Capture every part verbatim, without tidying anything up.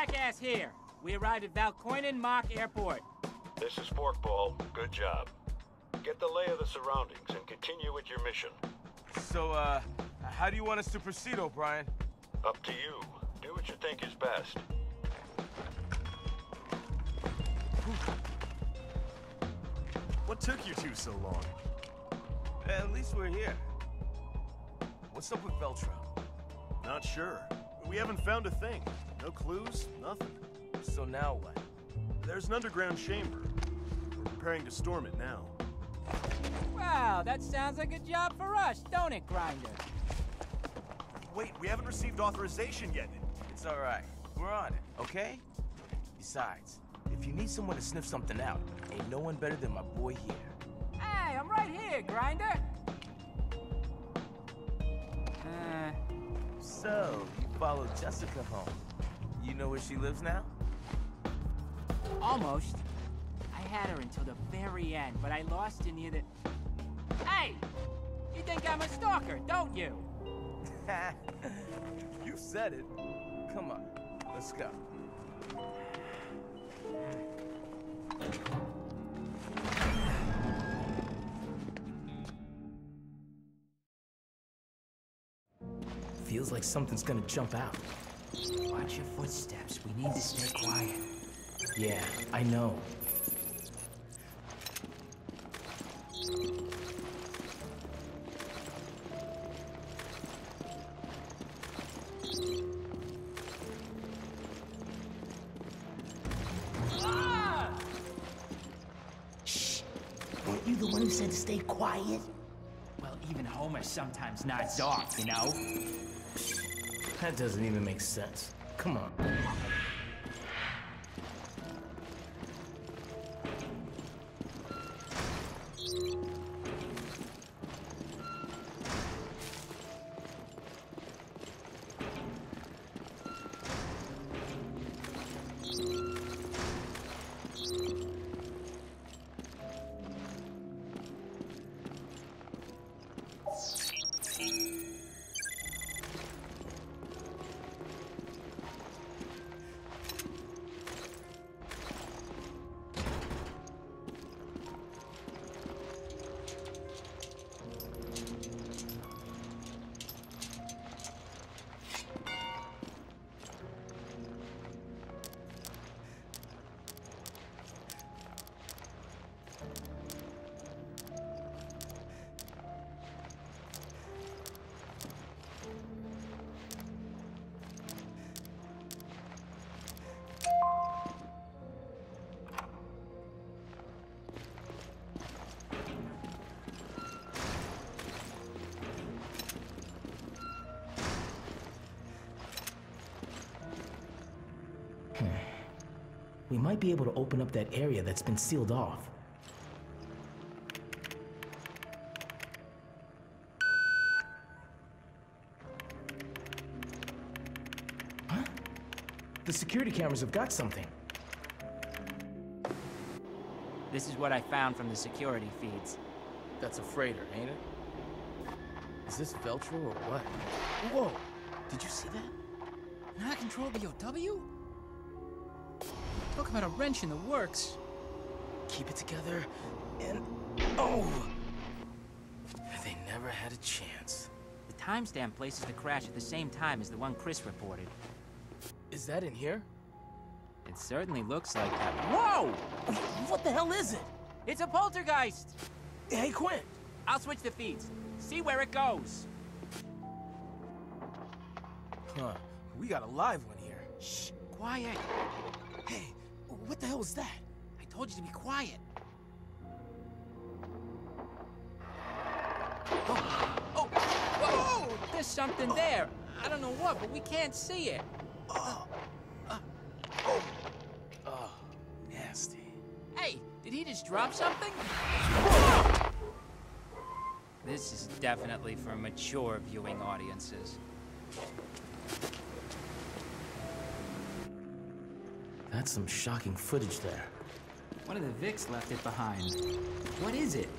jackass here. We arrived at Valkoinen Mock Airport. This is Forkball. Good job. Get the lay of the surroundings and continue with your mission. So, uh, how do you want us to proceed, O'Brien? Up to you. Do what you think is best. What took you two so long? At least we're here. What's up with Veltro? Not sure. We haven't found a thing. No clues, nothing. So now what? There's an underground chamber. We're preparing to storm it now. Wow, that sounds like a job for us, don't it, Grinder? Wait, we haven't received authorization yet. It's all right. We're on it, okay? Besides, if you need someone to sniff something out, ain't no one better than my boy here. Hey, I'm right here, Grinder. Uh... So, you followed Jessica home. You know where she lives now? Almost. I had her until the very end, but I lost her near the... Hey! You think I'm a stalker, don't you? You said it. Come on, let's go. Feels like something's gonna jump out. Watch your footsteps. We need to stay quiet. Yeah, I know. Ah! Shh! Weren't you the one who said to stay quiet? Well, even Homer sometimes nods off, you know? That doesn't even make sense. Come on. We might be able to open up that area that's been sealed off. Huh? The security cameras have got something. This is what I found from the security feeds. That's a freighter, ain't it? Is this Veltro or what? Whoa! Did you see that? Not control B O W? Talk about a wrench in the works. Keep it together, and... Oh! They never had a chance. The timestamp places the crash at the same time as the one Chris reported. Is that in here? It certainly looks like that. Whoa! What the hell is it? It's a poltergeist! Hey, Quint! I'll switch the feeds. See where it goes. Huh. We got a live one here. Shh! Quiet! Hey, what the hell is that? I told you to be quiet. Oh! Oh! Whoa! There's something there. I don't know what, but we can't see it. Oh! Uh, oh! Oh, nasty. Hey, did he just drop something? This is definitely for mature viewing audiences. That's some shocking footage there. One of the Vics left it behind. What is it?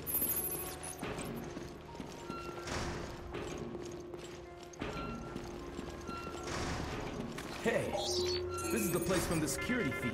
Hey, this is the place place from the security feed.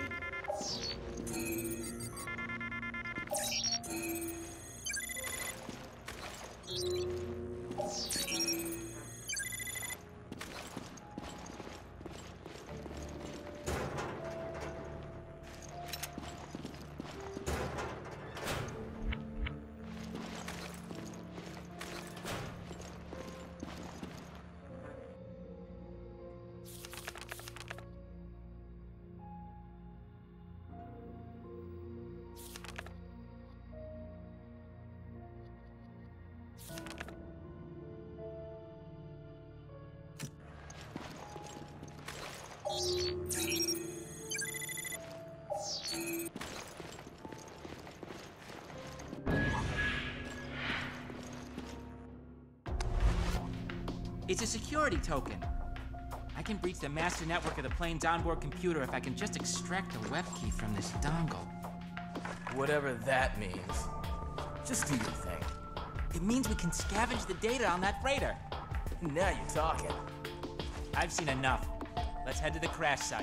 It's a security token. I can breach the master network of the plane's onboard computer if I can just extract the web key from this dongle. Whatever that means. Just do your thing. It means we can scavenge the data on that freighter. Now you're talking. I've seen enough. Let's head to the crash site.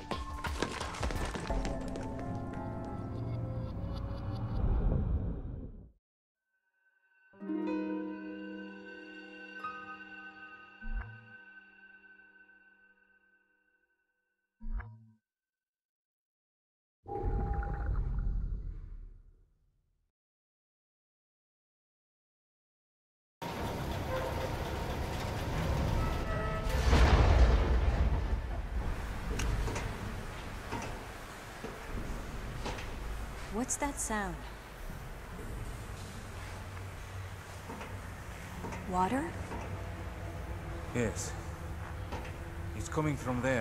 What's that sound? Water? Yes. It's coming from there.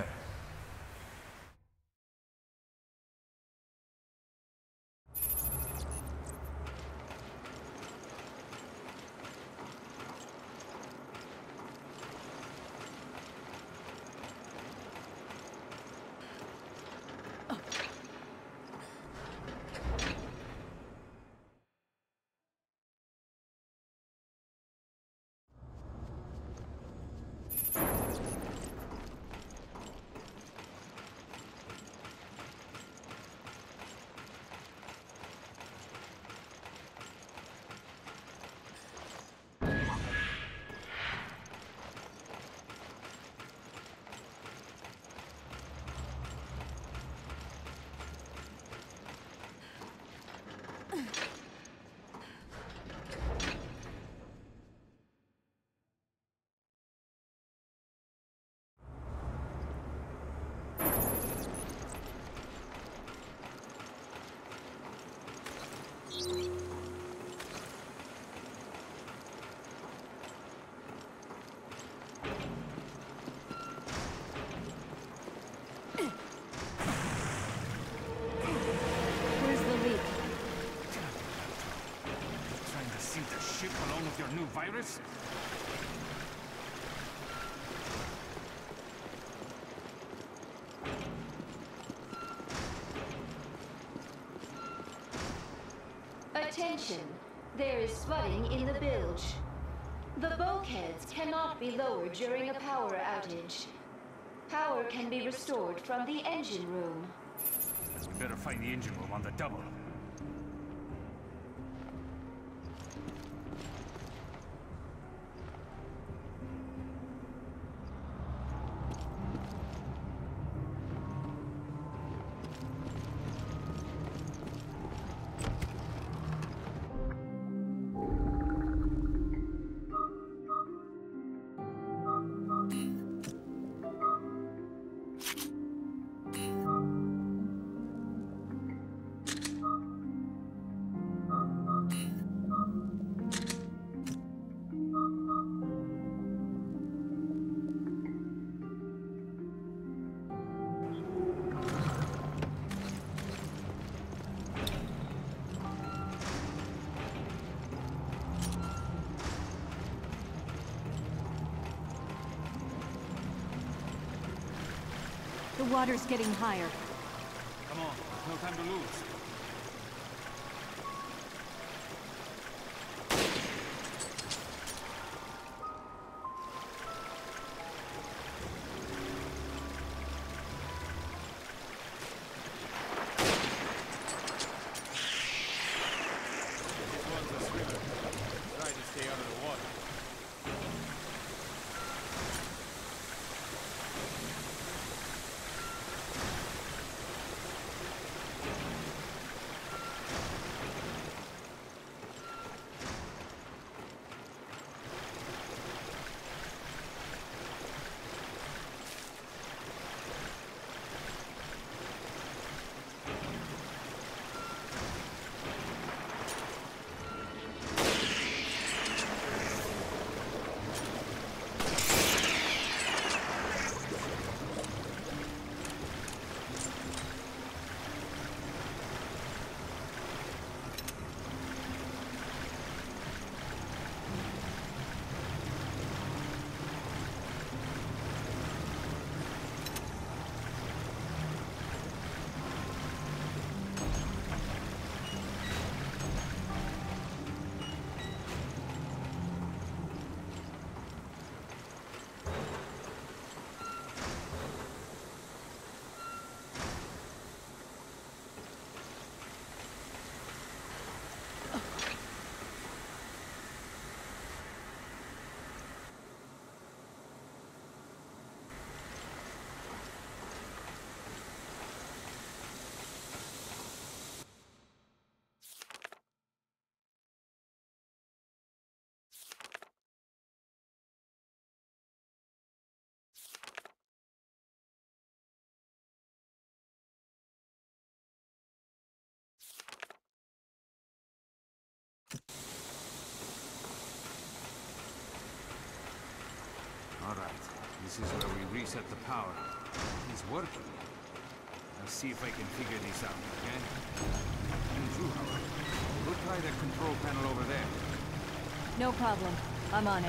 Where's the leak? Trying to sink the ship along with your new virus? Attention! There is flooding in the bilge. The bulkheads cannot be lowered during a power outage. Power can be restored from the engine room. We better find the engine room on the double. The water's getting higher. Come on, there's no time to lose. All right, this is where we reset the power. It's working. I'll see if I can figure this out, okay? And you, however, go try that control panel over there. No problem. I'm on it.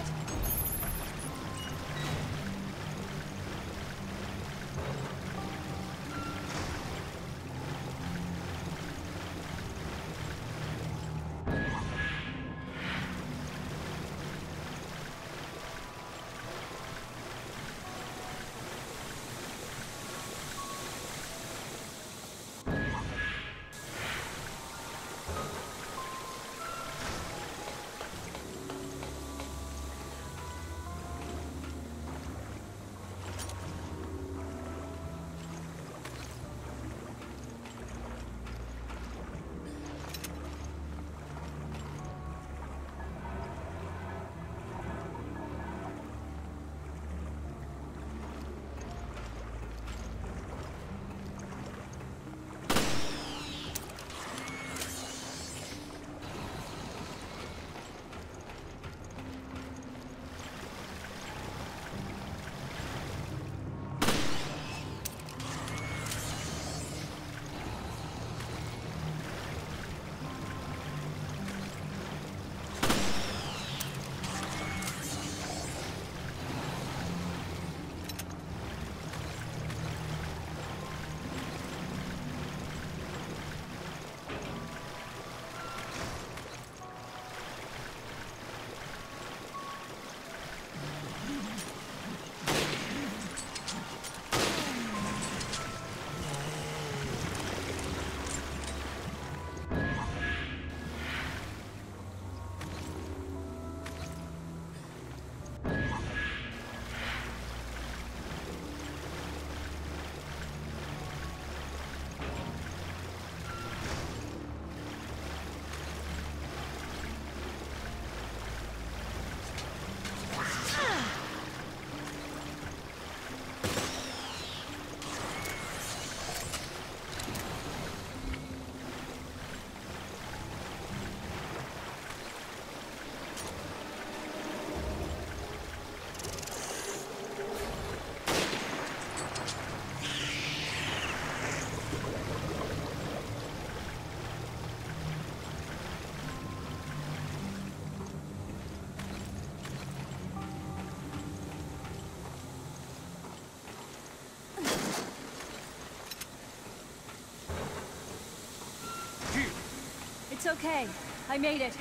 It's okay. I made it.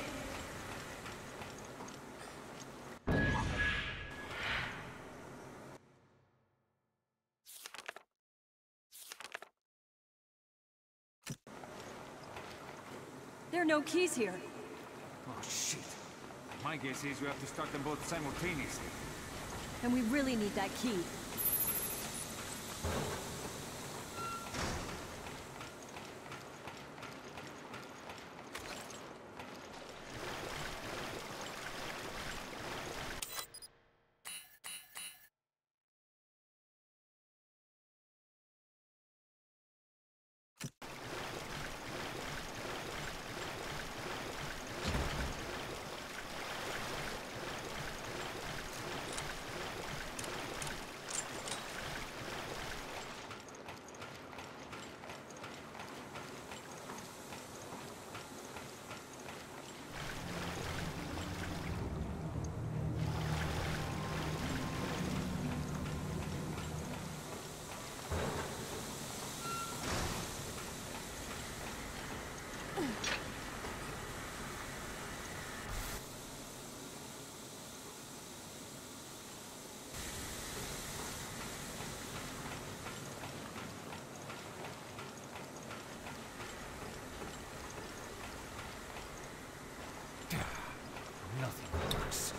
There are no keys here. Oh, shit. My guess is we have to start them both simultaneously. And we really need that key. Nothing works.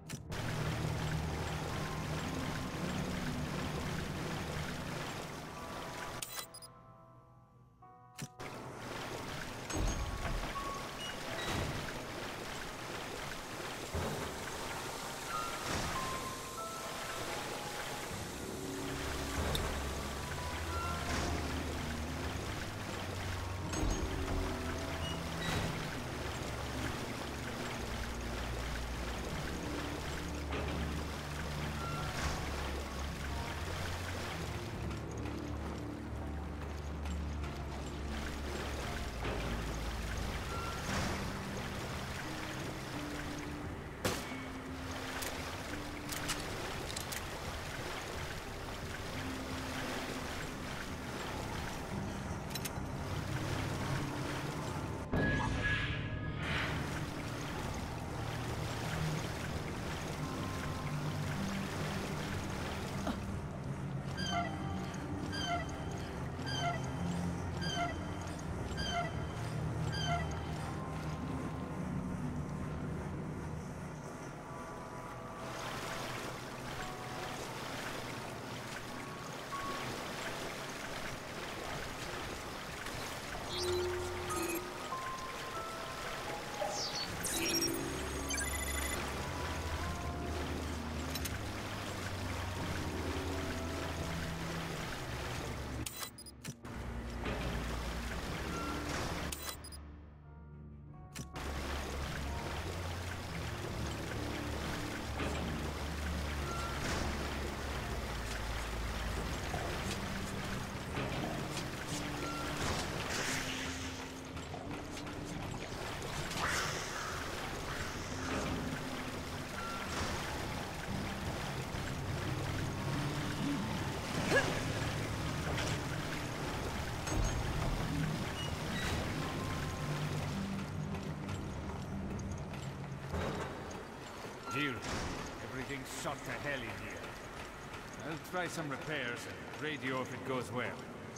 Jill, everything's shot to hell in here. I'll try some repairs and radio if it goes well.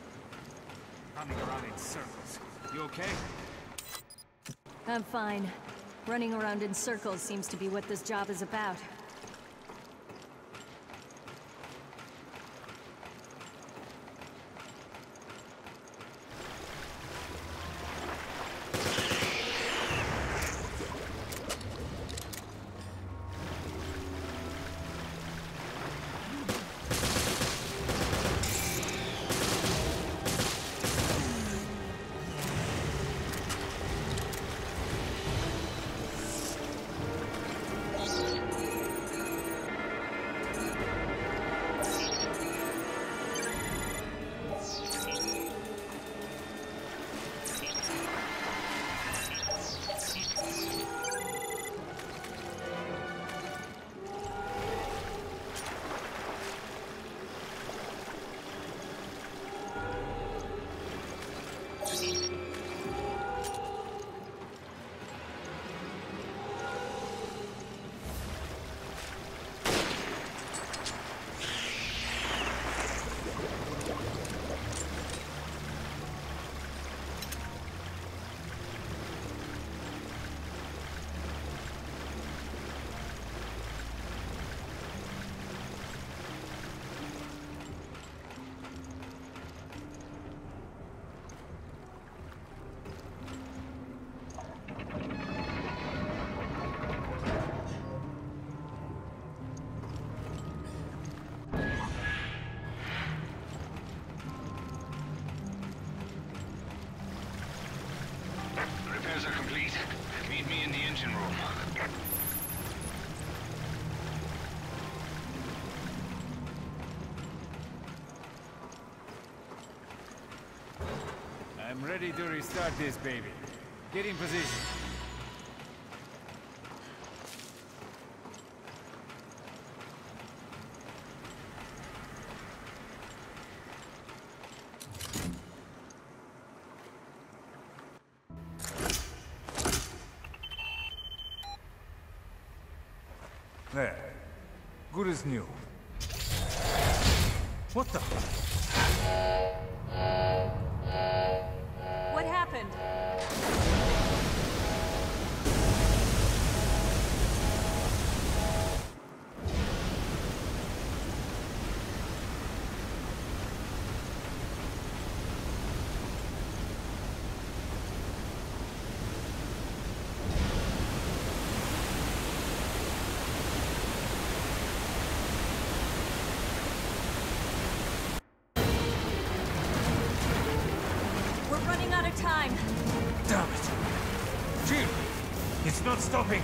Running around in circles. You okay? I'm fine. Running around in circles seems to be what this job is about. Repairs are complete. Meet me in the engine room. I'm ready to restart this baby. Get in position. There. Good as new. What the? What happened? out of time. Damn it! Jill! It's not stopping!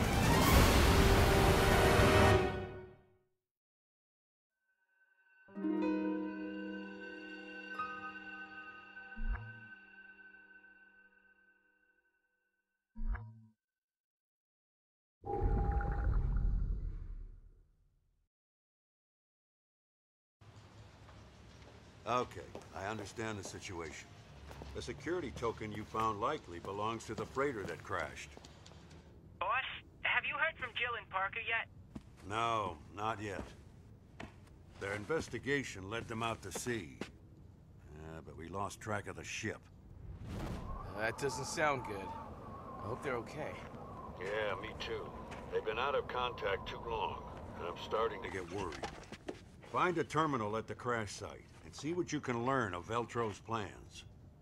Okay, I understand the situation. The security token you found likely belongs to the freighter that crashed. Boss, have you heard from Jill and Parker yet? No, not yet. Their investigation led them out to sea. Uh, but we lost track of the ship. That doesn't sound good. I hope they're okay. Yeah, me too. They've been out of contact too long, and I'm starting to get worried. Find a terminal at the crash site, and see what you can learn of Veltro's plans.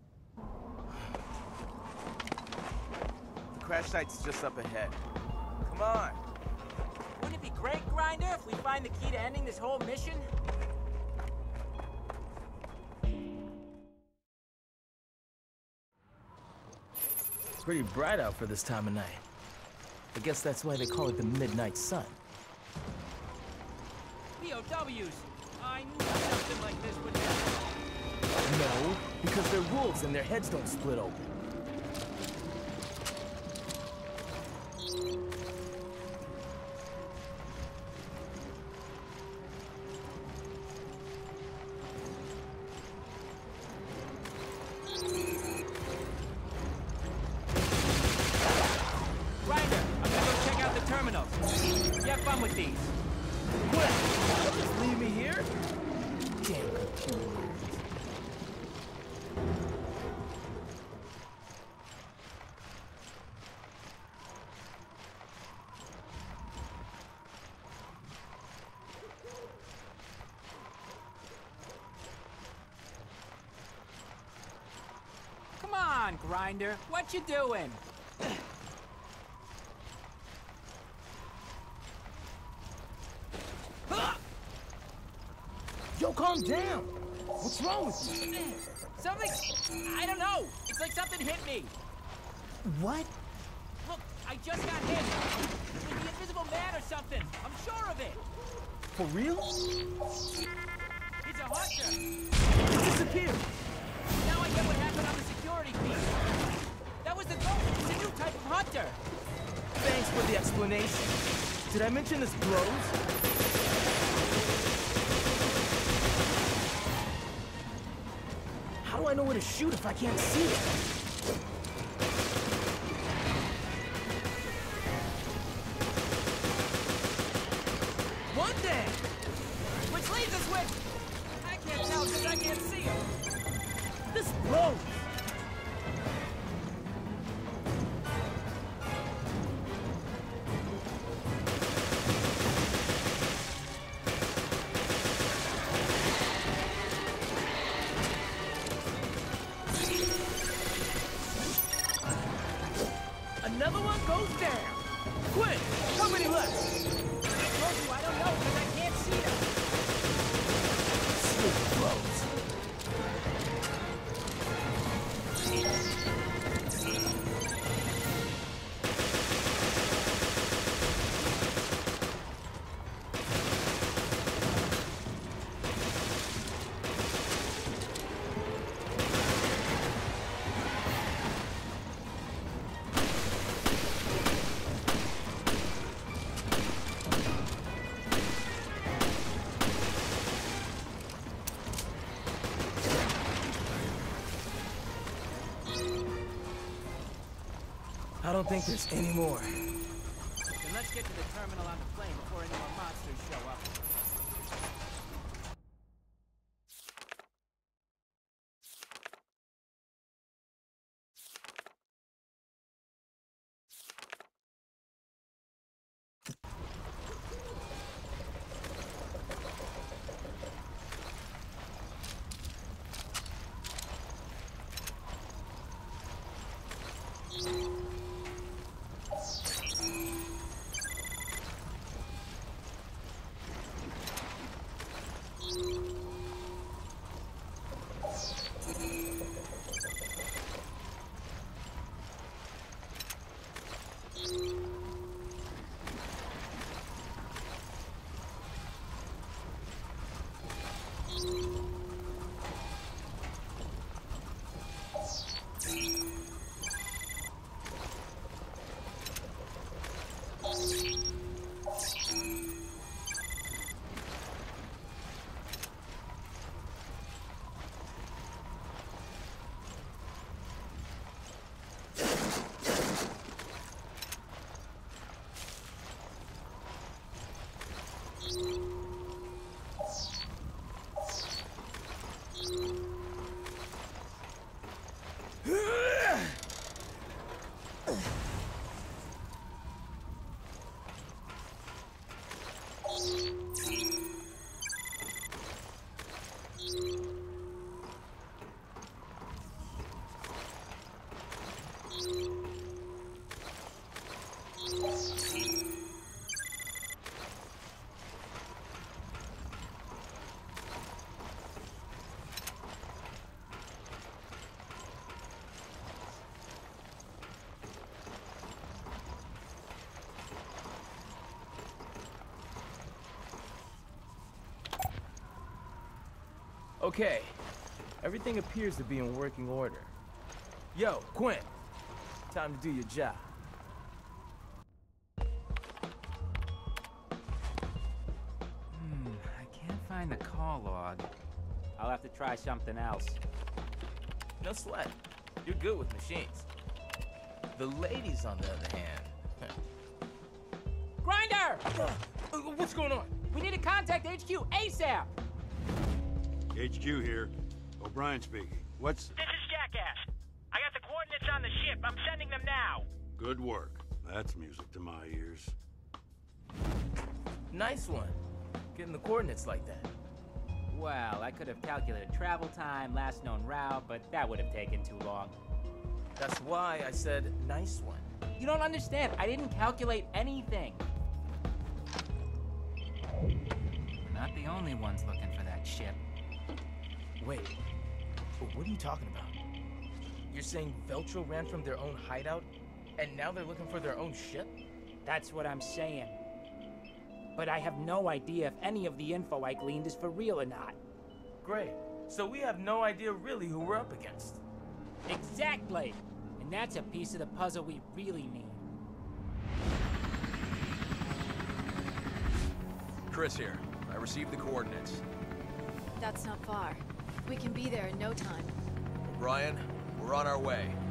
The crash site's just up ahead. Come on! Wouldn't it be great, Grinder, if we find the key to ending this whole mission? Pretty bright out for this time of night. I guess that's why they call it the Midnight Sun. P O Ws! I knew something like this would happen. No, because they're wolves and their heads don't split open. Grinder, I'm gonna go check out the terminals. You have fun with these. Quick! Don't just leave me here! Damn computer nerds. Come on, Grinder. What you doing? Yo, calm down! What's wrong with you? Something... I don't know. It's like something hit me. What? Look, I just got hit. It's like the Invisible Man or something. I'm sure of it. For real? He's a hunter. It disappeared! Now I get what happened on the security feed. That was the goal. It's a new type of hunter. Thanks for the explanation. Did I mention this blows? How do I know where to shoot if I can't see it? One day! Which leaves us with... I can't tell because I can't see him. This blows! Another one goes down! Quick! How many left? I told you I don't know because I can't see them. Sweet blows. I don't think there's any more. Then let's get to the terminal on the plane before any more monsters show up. Okay, everything appears to be in working order. Yo, Quinn, time to do your job. Hmm, I can't find the call log. I'll have to try something else. No sweat. You're good with machines. The ladies, on the other hand... Grinder! Uh, what's going on? We need to contact H Q ASAP! H Q here. O'Brien speaking. What's... This is Jackass. I got the coordinates on the ship. I'm sending them now. Good work. That's music to my ears. Nice one. Getting the coordinates like that. Well, I could have calculated travel time, last known route, but that would have taken too long. That's why I said nice one. You don't understand. I didn't calculate anything. We're not the only ones looking for that ship. Wait, what are you talking about? You're saying Veltro ran from their own hideout, and now they're looking for their own ship? That's what I'm saying. But I have no idea if any of the info I gleaned is for real or not. Great. So we have no idea really who we're up against. Exactly! And that's a piece of the puzzle we really need. Chris here. I received the coordinates. That's not far. We can be there in no time. O'Brien, we're on our way.